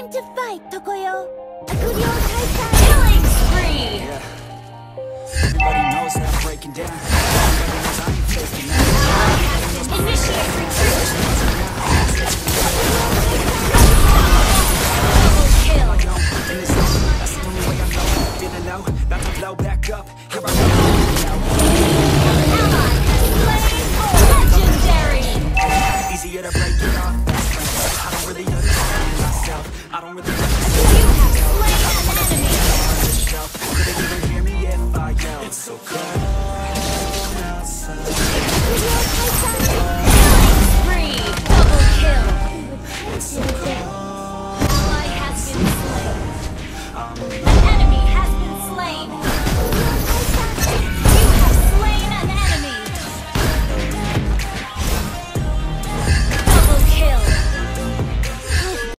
Time to fight, Tokoyo. Akurio Taisai. Killing spree! Yeah. Everybody knows that I'm breaking down. Everybody knows I ain't faking now. Initiate retreat!